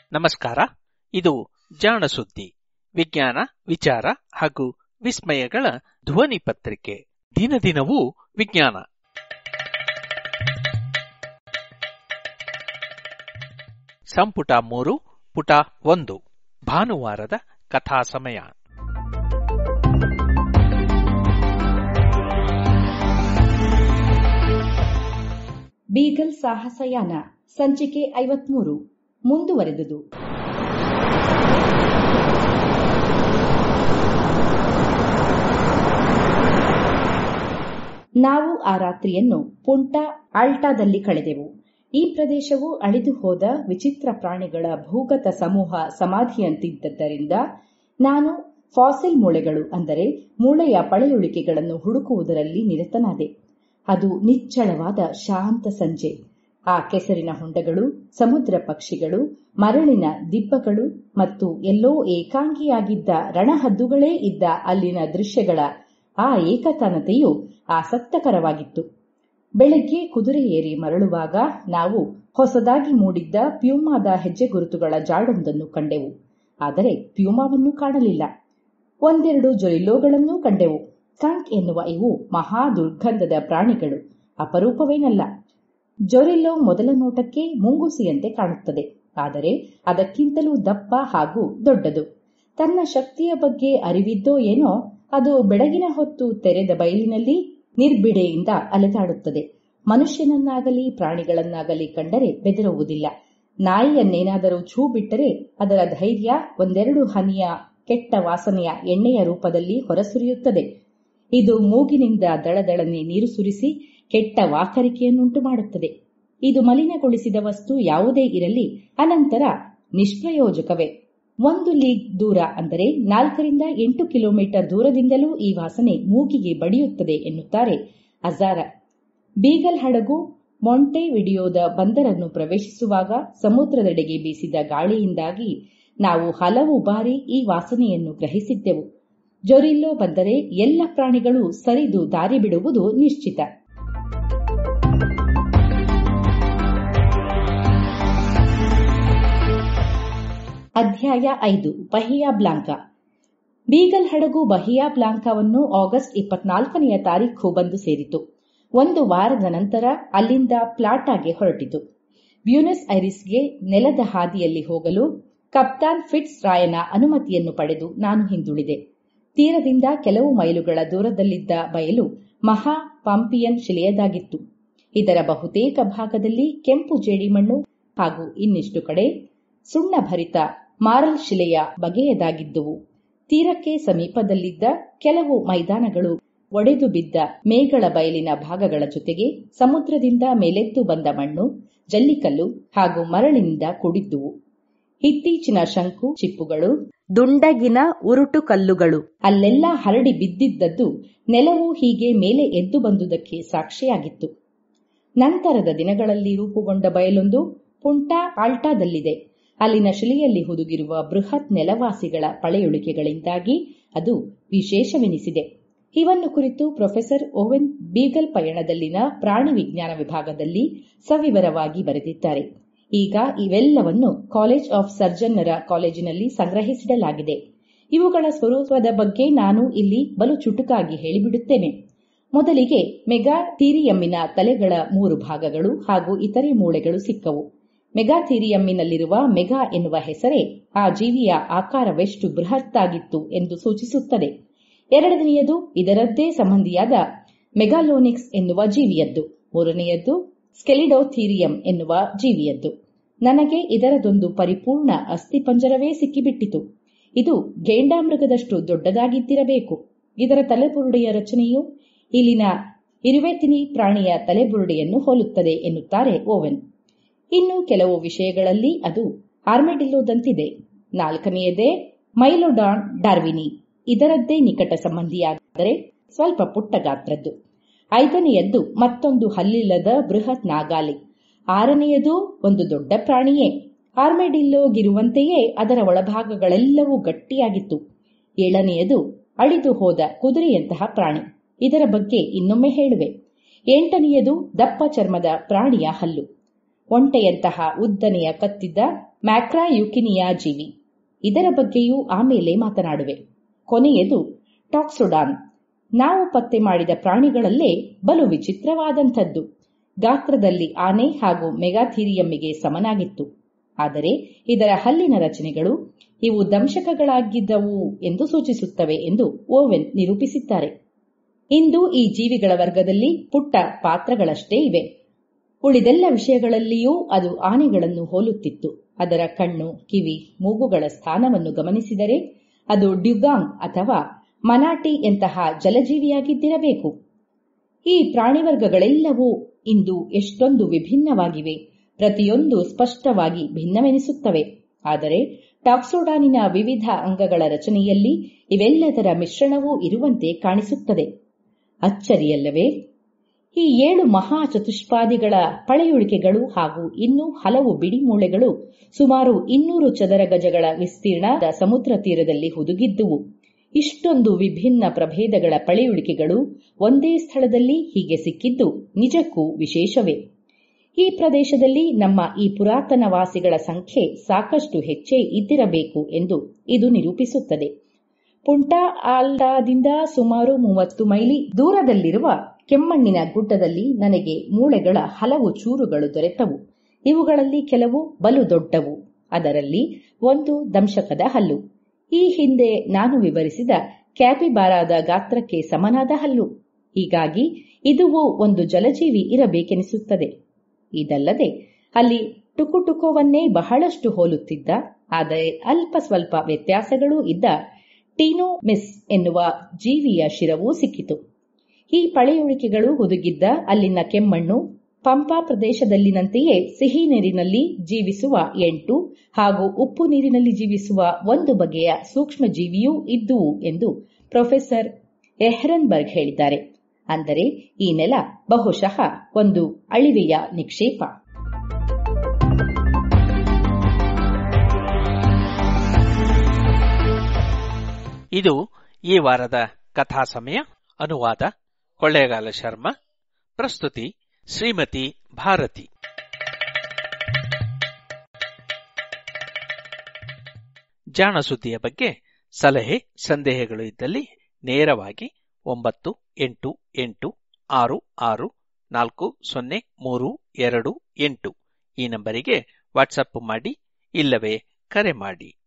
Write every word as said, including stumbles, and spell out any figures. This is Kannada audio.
ನಮಸ್ಕಾರ. ಇದು ಜಾಣ ಸುದ್ದಿ, ವಿಜ್ಞಾನ, ವಿಚಾರ ಹಾಗೂ ವಿಸ್ಮಯಗಳ ಧ್ವನಿ ಪತ್ರಿಕೆ. ದಿನ ದಿನವೂ ವಿಜ್ಞಾನ. ಸಂಪುಟ ಮೂರು, ಪುಟ ಒಂದು. ಭಾನುವಾರದ ಕಥಾ ಸಮಯ. ಬೀಗಲ್ ಸಾಹಸಯಾನ ಸಂಚಿಕೆ ಐವತ್ಮೂರು ಮುಂದುವರೆದುದು. ನಾವು ಆ ರಾತ್ರಿಯನ್ನು ಪುಂಟಾ ಆಲ್ಟಾದಲ್ಲಿ ಕಳೆದೆವು. ಈ ಪ್ರದೇಶವು ಅಳಿದು ಹೋದ ವಿಚಿತ್ರ ಪ್ರಾಣಿಗಳ ಭೂಗತ ಸಮೂಹ ಸಮಾಧಿಯಂತಿದ್ದರಿಂದ ನಾನು ಫಾಸಿಲ್ ಮೂಳೆಗಳು ಅಂದರೆ ಮೂಳೆಯ ಪಳೆಯುಳಿಕೆಗಳನ್ನು ಹುಡುಕುವುದರಲ್ಲಿ ನಿರತನಾದೆ. ಅದು ನಿಚ್ಚಳವಾದ ಶಾಂತ ಸಂಜೆ. ಆ ಕೆಸರಿನ ಹೊಂಡಗಳು, ಸಮುದ್ರ ಪಕ್ಷಿಗಳು, ಮರಳಿನ ದಿಬ್ಬಗಳು ಮತ್ತು ಎಲ್ಲೋ ಏಕಾಂಗಿಯಾಗಿದ್ದ ರಣಹದ್ದುಗಳೇ ಇದ್ದ ಅಲ್ಲಿನ ದೃಶ್ಯಗಳ ಆ ಏಕತಾನತೆಯು ಆಸಕ್ತಕರವಾಗಿತ್ತು. ಬೆಳಗ್ಗೆ ಕುದುರೆ ಏರಿ ಮರಳುವಾಗ ನಾವು ಹೊಸದಾಗಿ ಮೂಡಿದ್ದ ಪ್ಯೂಮಾದ ಹೆಜ್ಜೆ ಗುರುತುಗಳ ಜಾಡೊಂದನ್ನು ಕಂಡೆವು. ಆದರೆ ಪ್ಯೂಮಾವನ್ನು ಕಾಣಲಿಲ್ಲ. ಒಂದೆರಡು ಜೊರಿಲ್ಲೋಗಳನ್ನೂ ಕಂಡೆವು. ಕಂಕ್ ಎನ್ನುವ ಇವು ಮಹಾ ದುರ್ಗಂಧದ ಪ್ರಾಣಿಗಳು ಅಪರೂಪವೇನಲ್ಲ. ಜೊರಿಲ್ಲೋ ಮೊದಲ ನೋಟಕ್ಕೆ ಮುಂಗುಸಿಯಂತೆ ಕಾಣುತ್ತದೆ, ಆದರೆ ಅದಕ್ಕಿಂತಲೂ ದಪ್ಪ ಹಾಗೂ ದೊಡ್ಡದು. ತನ್ನ ಶಕ್ತಿಯ ಬಗ್ಗೆ ಅರಿವಿದ್ದೋ ಏನೋ ಅದು ಬೆಳಗಿನ ಹೊತ್ತು ತೆರೆದ ಬಯಲಿನಲ್ಲಿ ನಿರ್ಬಿಡೆಯಿಂದ ಅಲೆದಾಡುತ್ತದೆ. ಮನುಷ್ಯನನ್ನಾಗಲಿ ಪ್ರಾಣಿಗಳನ್ನಾಗಲಿ ಕಂಡರೆ ಬೆದರುವುದಿಲ್ಲ. ನಾಯಿಯನ್ನೇನಾದರೂ ಛೂ ಬಿಟ್ಟರೆ ಅದರ ಧೈರ್ಯ ಒಂದೆರಡು ಹನಿಯ ಕೆಟ್ಟ ವಾಸನೆಯ ಎಣ್ಣೆಯ ರೂಪದಲ್ಲಿ ಹೊರಸುರಿಯುತ್ತದೆ. ಇದು ಮೂಗಿನಿಂದ ದಳದಳನೆ ನೀರು ಸುರಿಸಿ ಕೆಟ್ಟ ವಾಕರಿಕೆಯನ್ನುಂಟು ಮಾಡುತ್ತದೆ. ಇದು ಮಲಿನಗೊಳಿಸಿದ ವಸ್ತು ಯಾವುದೇ ಇರಲಿ ಅನಂತರ ನಿಷ್ಪ್ರಯೋಜಕವೇ. ಒಂದು ಲೀಗ್ ದೂರ ಅಂದರೆ ನಾಲ್ಕರಿಂದ ಎಂಟು ಕಿಲೋಮೀಟರ್ ದೂರದಿಂದಲೂ ಈ ವಾಸನೆ ಮೂಗಿಗೆ ಬಡಿಯುತ್ತದೆ ಎನ್ನುತ್ತಾರೆ ಅಜಾರ. ಬೀಗಲ್ ಹಡಗು ಮೊಂಟೆ ವಿಡಿಯೋದ ಬಂದರನ್ನು ಪ್ರವೇಶಿಸುವಾಗ ಸಮುದ್ರದೆಡೆಗೆ ಬೀಸಿದ ಗಾಳಿಯಿಂದಾಗಿ ನಾವು ಹಲವು ಬಾರಿ ಈ ವಾಸನೆಯನ್ನು ಗ್ರಹಿಸಿದ್ದೆವು. ಜೊರಿಲ್ಲೋ ಬಂದರೆ ಎಲ್ಲ ಪ್ರಾಣಿಗಳು ಸರಿದು ದಾರಿ ಬಿಡುವುದು ನಿಶ್ಚಿತ. ಅಧ್ಯಾಯ ಐದು. ಬಹಿಯಾ ಬ್ಲಾಂಕಾ. ಬೀಗಲ್ ಹಡಗು ಬಹಿಯಾ ಬ್ಲಾಂಕಾವನ್ನು ಆಗಸ್ಟ್ ಇಪ್ಪತ್ನಾಲ್ಕನೆಯ ತಾರೀಖು ಬಂದು ಸೇರಿತು. ಒಂದು ವಾರದ ನಂತರ ಅಲ್ಲಿಂದ ಪ್ಲಾಟಾಗೆ ಹೊರಟಿತು. ಬ್ಯೂನಸ್ ಐರಿಸ್ಗೆ ನೆಲದ ಹಾದಿಯಲ್ಲಿ ಹೋಗಲು ಕಪ್ತಾನ್ ಫಿಟ್ಸ್ ರಾಯನ ಅನುಮತಿಯನ್ನು ಪಡೆದು ನಾನು ಹಿಂದುಳಿದೆ. ತೀರದಿಂದ ಕೆಲವು ಮೈಲುಗಳ ದೂರದಲ್ಲಿದ್ದ ಬಯಲು ಮಹಾ ಪಾಂಪಿಯನ್ ಶಿಲೆಯದಾಗಿತ್ತು. ಇದರ ಬಹುತೇಕ ಭಾಗದಲ್ಲಿ ಕೆಂಪು ಜೇಡಿಮಣ್ಣು ಹಾಗೂ ಇನ್ನಿಷ್ಟು ಕಡೆ ಸುಣ್ಣಭರಿತ ಮಾರಲ್ ಶಿಲೆಯ ಬಗೆಯದಾಗಿದ್ದುವು. ತೀರಕ್ಕೆ ಸಮೀಪದಲ್ಲಿದ್ದ ಕೆಲವು ಮೈದಾನಗಳು ಒಡೆದು ಬಿದ್ದ ಮೇಗಳ ಬಯಲಿನ ಭಾಗಗಳ ಜೊತೆಗೆ ಸಮುದ್ರದಿಂದ ಮೇಲೆದ್ದು ಬಂದ ಮಣ್ಣು, ಜಲ್ಲಿಕಲ್ಲು ಹಾಗೂ ಮರಳಿನಿಂದ ಕೂಡಿದ್ದುವು. ಇತ್ತೀಚಿನ ಶಂಕು ಚಿಪ್ಪುಗಳು, ದುಂಡಗಿನ ಉರುಟು ಕಲ್ಲುಗಳು ಅಲ್ಲೆಲ್ಲ ಹರಡಿ ಬಿದ್ದಿದ್ದದ್ದು ನೆಲವು ಹೀಗೆ ಮೇಲೆ ಎದ್ದು ಬಂದುದಕ್ಕೆ ಸಾಕ್ಷಿಯಾಗಿತ್ತು. ನಂತರದ ದಿನಗಳಲ್ಲಿ ರೂಪುಗೊಂಡ ಬಯಲೊಂದು ಪುಂಟಾ ಆಲ್ಟಾದಲ್ಲಿದೆ. ಅಲ್ಲಿನ ಶಿಲೆಯಲ್ಲಿ ಹುದುಗಿರುವ ಬೃಹತ್ ನೆಲವಾಸಿಗಳ ಪಳೆಯುಳಿಕೆಗಳಿಂದಾಗಿ ಅದು ವಿಶೇಷವೆನಿಸಿದೆ. ಇವನ್ನು ಕುರಿತು ಪ್ರೊಫೆಸರ್ ಓವೆನ್ ಬೀಗಲ್ ಪಯಣದಲ್ಲಿನ ಪ್ರಾಣಿ ವಿಜ್ಞಾನ ವಿಭಾಗದಲ್ಲಿ ಸವಿವರವಾಗಿ ಬರೆದಿದ್ದಾರೆ. ಈಗ ಇವೆಲ್ಲವನ್ನು ಕಾಲೇಜ್ ಆಫ್ ಸರ್ಜನ್ನರ ಕಾಲೇಜಿನಲ್ಲಿ ಸಂಗ್ರಹಿಸಿಡಲಾಗಿದೆ. ಇವುಗಳ ಸ್ವರೂಪದ ಬಗ್ಗೆ ನಾನು ಇಲ್ಲಿ ಬಲು ಚುಟುಕಾಗಿ ಹೇಳಿಬಿಡುತ್ತೇನೆ. ಮೊದಲಿಗೆ ಮೆಗಾಥೀರಿಯಮ್ಮಿನ ತಲೆಗಳ ಮೂರು ಭಾಗಗಳು ಹಾಗೂ ಇತರೆ ಮೂಳೆಗಳು ಸಿಕ್ಕವು. ಮೆಗಾಥೀರಿಯಮ್ಮಿನಲ್ಲಿರುವ ಮೆಗಾ ಎನ್ನುವ ಹೆಸರೇ ಆ ಜೀವಿಯ ಆಕಾರವೆಷ್ಟು ಬೃಹತ್ತಾಗಿತ್ತು ಎಂದು ಸೂಚಿಸುತ್ತದೆ. ಎರಡನೆಯದು ಇದರದ್ದೇ ಸಂಬಂಧಿಯಾದ ಮೆಗಾಲೋನಿಕ್ಸ್ ಎನ್ನುವ ಜೀವಿಯದ್ದು. ಮೂರನೆಯದ್ದು ಸ್ಕೆಲಿಡೋಥೀರಿಯಂ ಎನ್ನುವ ಜೀವಿಯದ್ದು. ನನಗೆ ಇದರದೊಂದು ಪರಿಪೂರ್ಣ ಅಸ್ಥಿಪಂಜರವೇ ಸಿಕ್ಕಿಬಿಟ್ಟಿತು. ಇದು ಗೇಂಡಾಮೃಗದಷ್ಟು ದೊಡ್ಡದಾಗಿದ್ದಿರಬೇಕು. ಇದರ ತಲೆಬುರುಡೆಯ ರಚನೆಯು ಇಲ್ಲಿನ ಇರುವೆತಿನಿ ಪ್ರಾಣಿಯ ತಲೆಬುರುಡೆಯನ್ನು ಹೋಲುತ್ತದೆ ಎನ್ನುತ್ತಾರೆ ಓವೆನ್. ಇನ್ನು ಕೆಲವು ವಿಷಯಗಳಲ್ಲಿ ಅದು ಆರ್ಮೆಡಿಲ್ಲೋದಂತಿದೆ. ನಾಲ್ಕನೆಯದೇ ಮೈಲೋಡಾನ್ ಡಾರ್ವಿನಿ, ಇದರದ್ದೇ ನಿಕಟ ಸಂಬಂಧಿಯಾದರೆ ಸ್ವಲ್ಪ ಪುಟ್ಟ ಗಾತ್ರದ್ದು. ಐದನೆಯದ್ದು ಮತ್ತೊಂದು ಹಲ್ಲಿಲ್ಲದ ಬೃಹತ್ ನಾಗಾಲಿ. ಆರನೆಯದು ಒಂದು ದೊಡ್ಡ ಪ್ರಾಣಿಯೇ. ಆರ್ಮೆಡಿಲ್ಲೋಗಿರುವಂತೆಯೇ ಅದರ ಒಳಭಾಗಗಳೆಲ್ಲವೂ ಗಟ್ಟಿಯಾಗಿತ್ತು. ಏಳನೆಯದು ಅಳಿದು ಹೋದ ಕುದುರೆಯಂತಹ ಪ್ರಾಣಿ. ಇದರ ಬಗ್ಗೆ ಇನ್ನೊಮ್ಮೆ ಹೇಳುವೆ. ಎಂಟನೆಯದು ದಪ್ಪ ಚರ್ಮದ ಪ್ರಾಣಿಯ ಹಲ್ಲು. ಒಂಟೆಯಂತಹ ಉದ್ದನೆಯ ಕತ್ತಿದ್ದ ಮ್ಯಾಕ್ರಾಯುಕಿನಿಯಾ ಜೀವಿ. ಇದರ ಬಗ್ಗೆಯೂ ಆಮೇಲೆ ಮಾತನಾಡುವೆ. ಕೊನೆಯದು ಟಾಕ್ಸೊಡಾನ್. ನಾವು ಪತ್ತೆ ಮಾಡಿದ ಪ್ರಾಣಿಗಳಲ್ಲೇ ಬಲು ವಿಚಿತ್ರವಾದಂಥದ್ದು. ಗಾತ್ರದಲ್ಲಿ ಆನೆ ಹಾಗೂ ಮೆಗಾಥೀರಿಯಮ್ಮಿಗೆ ಸಮನಾಗಿತ್ತು. ಆದರೆ ಇದರ ಹಲ್ಲಿನ ರಚನೆಗಳು ಇವು ದಂಶಕಗಳಾಗಿದ್ದವು ಎಂದು ಸೂಚಿಸುತ್ತವೆ ಎಂದು ಓವೆನ್ ನಿರೂಪಿಸಿದ್ದಾರೆ. ಇಂದು ಈ ಜೀವಿಗಳ ವರ್ಗದಲ್ಲಿ ಪುಟ್ಟ ಪಾತ್ರಗಳಷ್ಟೇ ಇವೆ. ಉಳಿದೆಲ್ಲ ವಿಷಯಗಳಲ್ಲಿಯೂ ಅದು ಆನೆಗಳನ್ನು ಹೋಲುತ್ತಿತ್ತು. ಅದರ ಕಣ್ಣು, ಕಿವಿ, ಮೂಗುಗಳ ಸ್ಥಾನವನ್ನು ಗಮನಿಸಿದರೆ ಅದು ಡ್ಯುಗಾಂಗ್ ಅಥವಾ ಮನಾಟಿ ಎಂತಹ ಜಲಜೀವಿಯಾಗಿದ್ದಿರಬೇಕು. ಈ ಪ್ರಾಣಿವರ್ಗಗಳೆಲ್ಲವೂ ಇಂದು ಎಷ್ಟೊಂದು ವಿಭಿನ್ನವಾಗಿವೆ. ಪ್ರತಿಯೊಂದು ಸ್ಪಷ್ಟವಾಗಿ ಭಿನ್ನವೆನಿಸುತ್ತವೆ. ಆದರೆ ಟಾಕ್ಸೊಡಾನಿನ ವಿವಿಧ ಅಂಗಗಳ ರಚನೆಯಲ್ಲಿ ಇವೆಲ್ಲದರ ಮಿಶ್ರಣವೂ ಇರುವಂತೆ ಕಾಣಿಸುತ್ತದೆ. ಅಚ್ಚರಿಯಲ್ಲವೇ? ಈ ಏಳು ಮಹಾ ಚತುಷ್ಪಾದಿಗಳ ಪಳೆಯುಳಿಕೆಗಳು ಹಾಗೂ ಇನ್ನೂ ಹಲವು ಬಿಡಿಮೂಳೆಗಳು ಸುಮಾರು ಇನ್ನೂರು ಚದರ ಗಜಗಳ ವಿಸ್ತೀರ್ಣದ ಸಮುದ್ರ ತೀರದಲ್ಲಿ ಹುದುಗಿದ್ದುವು. ಇಷ್ಟೊಂದು ವಿಭಿನ್ನ ಪ್ರಭೇದಗಳ ಪಳೆಯುಳಿಕೆಗಳು ಒಂದೇ ಸ್ಥಳದಲ್ಲಿ ಹೀಗೆ ಸಿಕ್ಕಿದ್ದು ನಿಜಕ್ಕೂ ವಿಶೇಷವೇ. ಈ ಪ್ರದೇಶದಲ್ಲಿ ನಮ್ಮ ಈ ಪುರಾತನ ವಾಸಿಗಳ ಸಂಖ್ಯೆ ಸಾಕಷ್ಟು ಹೆಚ್ಚೇ ಇದ್ದಿರಬೇಕು ಎಂದು ಇದು ನಿರೂಪಿಸುತ್ತದೆ. ಪುಂಟಾ ಆಲ್ಟಾದಿಂದ ಸುಮಾರು ಮೂವತ್ತು ಮೈಲಿ ದೂರದಲ್ಲಿರುವ ಕೆಮ್ಮಣ್ಣಿನ ಗುಡ್ಡದಲ್ಲಿ ನನಗೆ ಮೂಳೆಗಳ ಹಲವು ಚೂರುಗಳು ದೊರೆತವು. ಇವುಗಳಲ್ಲಿ ಕೆಲವು ಬಲು ದೊಡ್ಡವು. ಅದರಲ್ಲಿ ಒಂದು ದಂಶಕದ ಹಲ್ಲು. ಈ ಹಿಂದೆ ನಾನು ವಿವರಿಸಿದ ಕ್ಯಾಪಿಬಾರಾದ ಗಾತ್ರಕ್ಕೆ ಸಮನಾದ ಹಲ್ಲು. ಹೀಗಾಗಿ ಇದುವು ಒಂದು ಜಲಜೀವಿ ಇರಬೇಕೆನಿಸುತ್ತದೆ. ಇದಲ್ಲದೆ ಅಲ್ಲಿ ಟುಕುಟುಕೋವನ್ನೇ ಬಹಳಷ್ಟು ಹೋಲುತ್ತಿದ್ದ, ಆದರೆ ಅಲ್ಪ ಸ್ವಲ್ಪ ವ್ಯತ್ಯಾಸಗಳೂ ಇದ್ದ ಟೀನೋಮಿಸ್ ಎನ್ನುವ ಜೀವಿಯ ಶಿರವೂ ಸಿಕ್ಕಿತು. ಈ ಪಳೆಯುಳಿಕೆಗಳು ಹುದುಗಿದ್ದ ಅಲ್ಲಿನ ಕೆಮ್ಮಣ್ಣು ಪಂಪಾ ಪ್ರದೇಶದಲ್ಲಿನಂತೆಯೇ ಸಿಹಿ ನೀರಿನಲ್ಲಿ ಜೀವಿಸುವ ಎಂಟು ಹಾಗೂ ಉಪ್ಪು ನೀರಿನಲ್ಲಿ ಜೀವಿಸುವ ಒಂದು ಬಗೆಯ ಸೂಕ್ಷ್ಮ ಜೀವಿಯೂ ಇದ್ದುವು ಎಂದು ಪ್ರೊಫೆಸರ್ ಎಹ್ರೆನ್ಬರ್ಗ್ ಹೇಳಿದ್ದಾರೆ. ಅಂದರೆ ಈ ನೆಲ ಬಹುಶಃ ಒಂದು ಅಳಿವೆಯ ನಿಕ್ಷೇಪ. ಇದು ಈ ವಾರದ ಕಥಾ ಸಮಯ. ಅನುವಾದ ಕೊಳ್ಳೇಗಾಲ ಶರ್ಮಾ. ಪ್ರಸ್ತುತಿ ಶ್ರೀಮತಿ ಭಾರತಿ. ಜಾಣ ಸುದ್ದಿಯ ಬಗ್ಗೆ ಸಲಹೆ ಸಂದೇಹಗಳು ಇದ್ದಲ್ಲಿ ನೇರವಾಗಿ ಒಂಬತ್ತು ಎಂಟು ಎಂಟು ಆರು ಆರು ನಾಲ್ಕು ಸೊನ್ನೆ ಮೂರು ಎರಡು ಎಂಟು ಈ ನಂಬರಿಗೆ ವಾಟ್ಸಪ್ ಮಾಡಿ, ಇಲ್ಲವೇ ಕರೆ ಮಾಡಿ.